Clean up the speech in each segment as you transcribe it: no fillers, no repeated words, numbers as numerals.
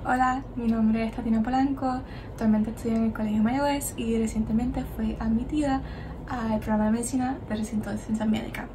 Hola, mi nombre es Tatiana Polanco, actualmente estudio en el Colegio Mayagüez y recientemente fui admitida al programa de medicina del recinto de ciencias médicas.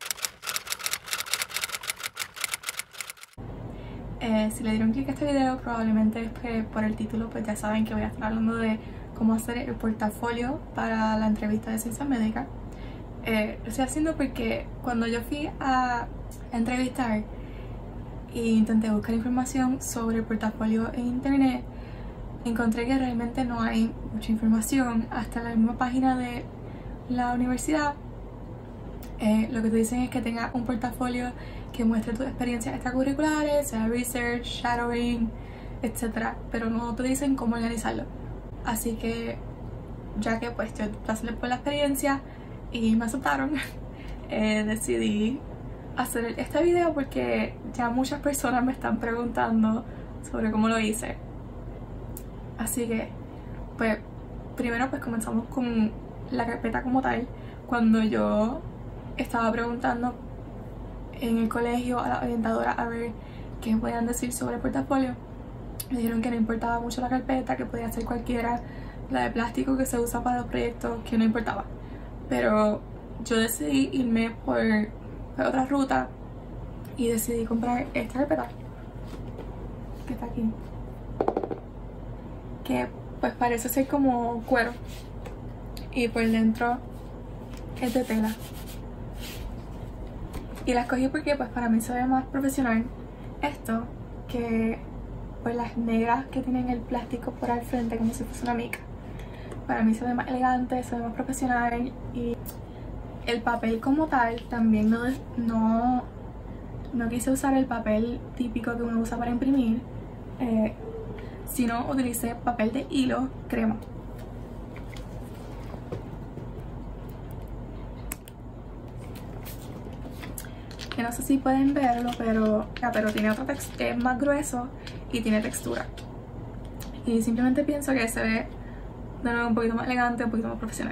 Si le dieron clic a este video, probablemente es que por el título pues ya saben que voy a estar hablando de cómo hacer el portafolio para la entrevista de ciencias médicas. Lo estoy haciendo porque cuando yo fui a entrevistar e intenté buscar información sobre el portafolio en internet, encontré que realmente no hay mucha información. Hasta la misma página de la universidad lo que te dicen es que tengas un portafolio que muestre tus experiencias extracurriculares, sea research, shadowing, etc. Pero no te dicen cómo organizarlo. Así que ya que pues yo pasé por la experiencia y me aceptaron, decidí hacer este video porque ya muchas personas me están preguntando sobre cómo lo hice. Así que pues primero pues comenzamos con la carpeta como tal. Cuando yo estaba preguntando en el colegio a la orientadora a ver qué podían decir sobre el portafolio, me dijeron que no importaba mucho la carpeta, que podía ser cualquiera, la de plástico que se usa para los proyectos, que no importaba. Pero yo decidí irme por otra ruta y decidí comprar esta carpeta que está aquí, que pues parece ser como cuero y por dentro es de tela. Y la escogí porque pues para mí se ve más profesional esto que pues las negras que tienen el plástico por al frente como si fuese una mica. Para mí se ve más elegante, se ve más profesional. Y el papel como tal también no quise usar el papel típico que uno usa para imprimir, sino utilicé papel de hilo crema. Que no sé si pueden verlo, pero tiene otra textura, es más grueso y tiene textura. Y simplemente pienso que se ve de nuevo un poquito más elegante, un poquito más profesional.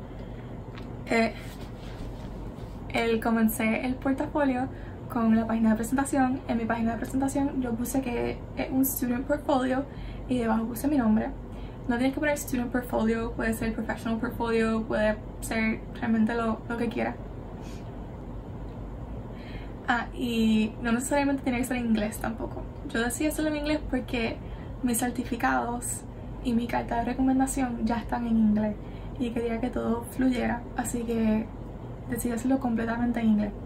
Comencé el portafolio con la página de presentación. En mi página de presentación yo puse que es un student portfolio y debajo puse mi nombre. No tienes que poner student portfolio, puede ser professional portfolio, puede ser realmente lo que quieras. Y no necesariamente tiene que ser en inglés tampoco. Yo decidí hacerlo en inglés porque mis certificados y mi carta de recomendación ya están en inglés y quería que todo fluyera, así que decidí hacerlo completamente en inglés.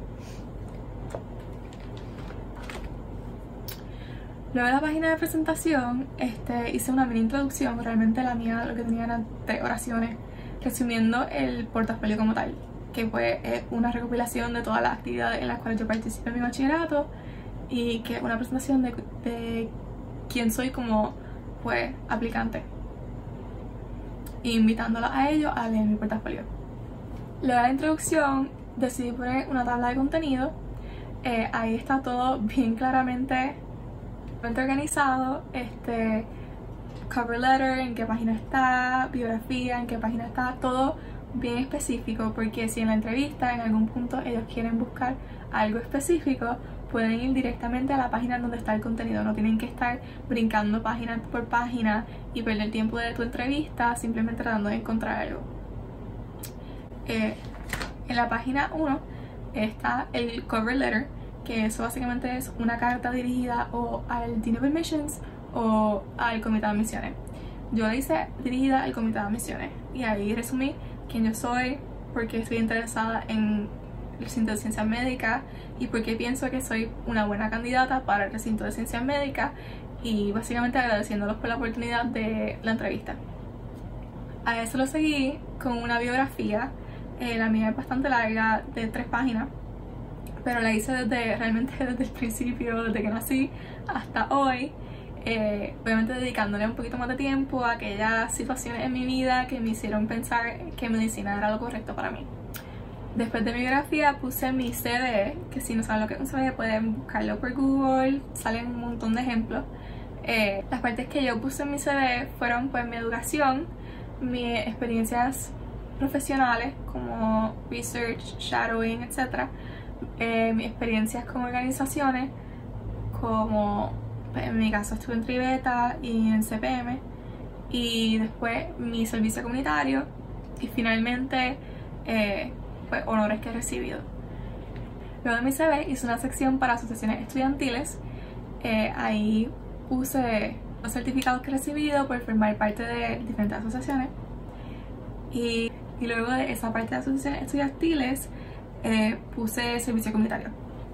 Luego de la página de presentación hice una mini introducción. Realmente la mía lo que tenía eran 3 oraciones resumiendo el portafolio como tal, que pues es una recopilación de todas las actividades en las cuales yo participé en mi bachillerato y que es una presentación de quién soy como pues aplicante, invitándolos a ellos a leer mi portafolio. Luego de la introducción decidí poner una tabla de contenido. Ahí está todo bien claramente organizado, cover letter, en qué página está, biografía, en qué página está, todo bien específico, porque si en la entrevista en algún punto ellos quieren buscar algo específico, pueden ir directamente a la página donde está el contenido. No tienen que estar brincando página por página y perder tiempo de tu entrevista simplemente tratando de encontrar algo. En la página 1 está el cover letter, que eso básicamente es una carta dirigida o al Dean of Admissions o al Comité de Admisiones. Yo la hice dirigida al Comité de Admisiones y ahí resumí quién yo soy, por qué estoy interesada en el recinto de ciencias médicas y por qué pienso que soy una buena candidata para el recinto de ciencias médicas, y básicamente agradeciéndolos por la oportunidad de la entrevista. A eso lo seguí con una biografía. La mía es bastante larga, de 3 páginas, pero la hice realmente desde el principio, desde que nací hasta hoy. Obviamente dedicándole un poquito más de tiempo a aquellas situaciones en mi vida que me hicieron pensar que medicina era lo correcto para mí. Después de mi biografía puse mi CV, que si no saben lo que es un CV pueden buscarlo por Google, salen un montón de ejemplos. Las partes que yo puse en mi CV fueron pues mi educación, mis experiencias profesionales como research, shadowing, etc. Mis experiencias con organizaciones como Pues en mi caso estuve en Tribeta y en CPM, y después mi servicio comunitario, y finalmente pues honores que he recibido. Luego de mi CV hice una sección para asociaciones estudiantiles. Ahí puse los certificados que he recibido por formar parte de diferentes asociaciones, y luego de esa parte de asociaciones estudiantiles puse servicio comunitario.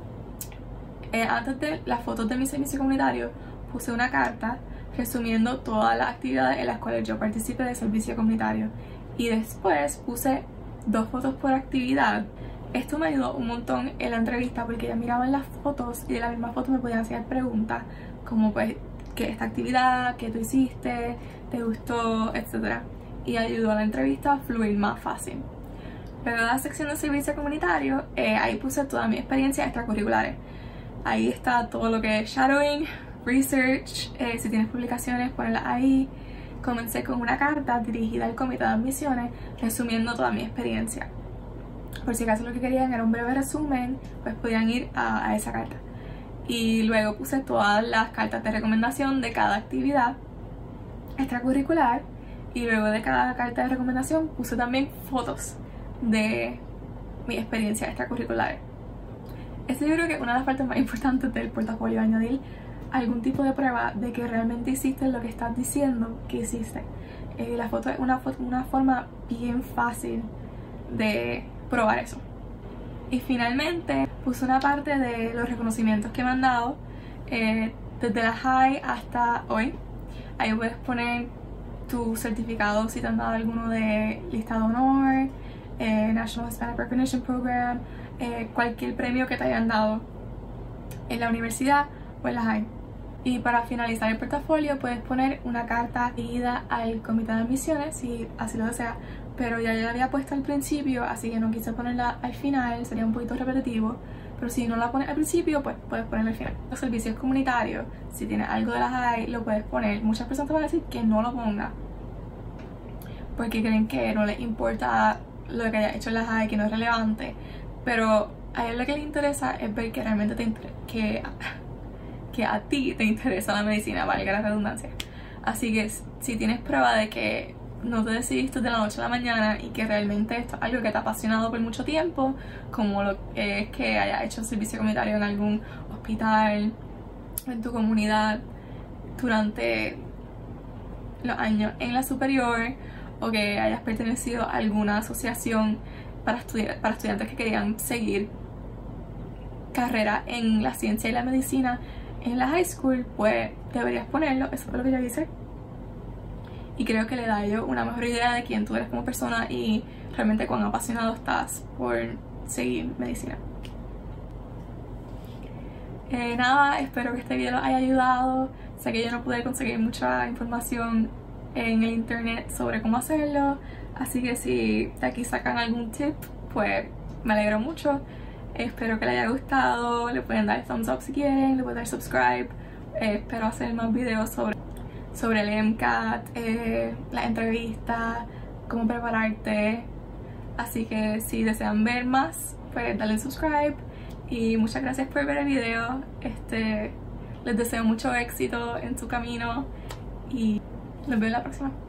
Antes de las fotos de mi servicio comunitario puse una carta resumiendo todas las actividades en las cuales yo participé de servicio comunitario, y después puse 2 fotos por actividad. Esto me ayudó un montón en la entrevista porque ya miraban las fotos y de la misma foto me podían hacer preguntas como pues ¿qué es esta actividad? ¿Qué tú hiciste? ¿Te gustó? Etcétera. Y ayudó a la entrevista a fluir más fácil. Luego de la sección de servicio comunitario, ahí puse toda mi experiencia extracurriculares. Ahí está todo lo que es shadowing, research, si tienes publicaciones, ponlas ahí. Comencé con una carta dirigida al comité de admisiones resumiendo toda mi experiencia. Por si acaso lo que querían era un breve resumen, pues podían ir a esa carta. Y luego puse todas las cartas de recomendación de cada actividad extracurricular, y luego de cada carta de recomendación puse también fotos de mi experiencia extracurricular. Esto yo creo que es una de las partes más importantes del portafolio, añadir algún tipo de prueba de que realmente hiciste lo que estás diciendo que hiciste. La foto es una forma bien fácil de probar eso. Y finalmente puse una parte de los reconocimientos que me han dado desde la high hasta hoy. Ahí puedes poner tu certificado si te han dado alguno de lista de honor, National Hispanic Recognition Program, cualquier premio que te hayan dado en la universidad o en la high. Y para finalizar el portafolio puedes poner una carta dirigida al comité de admisiones si así lo deseas, pero ya la había puesto al principio, así que no quise ponerla al final, sería un poquito repetitivo. Pero si no la pones al principio, pues puedes ponerla al final. Los servicios comunitarios, si tienes algo de la high, lo puedes poner. Muchas personas te van a decir que no lo ponga porque creen que no les importa lo que hayas hecho en la high, que no es relevante. Pero a él lo que le interesa es ver que realmente que a ti te interesa la medicina, valga la redundancia. Así que si tienes prueba de que no te decidiste de la noche a la mañana y que realmente esto es algo que te ha apasionado por mucho tiempo, como lo que es que hayas hecho servicio comunitario en algún hospital, en tu comunidad durante los años en la superior, o que hayas pertenecido a alguna asociación para estudiantes que querían seguir carrera en la ciencia y la medicina en la high school, pues deberías ponerlo. Eso fue lo que yo hice. Y creo que le da yo una mejor idea de quién tú eres como persona y realmente cuán apasionado estás por seguir medicina. Nada, espero que este video los haya ayudado. Sé que yo no pude conseguir mucha información en el internet sobre cómo hacerlo, así que si de aquí sacan algún tip, pues me alegro mucho. Espero que les haya gustado, le pueden dar thumbs up si quieren, le pueden dar subscribe. Espero hacer más videos sobre el MCAT, las entrevistas, cómo prepararte. Así que si desean ver más, pues dale subscribe. Y muchas gracias por ver el video. Les deseo mucho éxito en su camino y los veo en la próxima.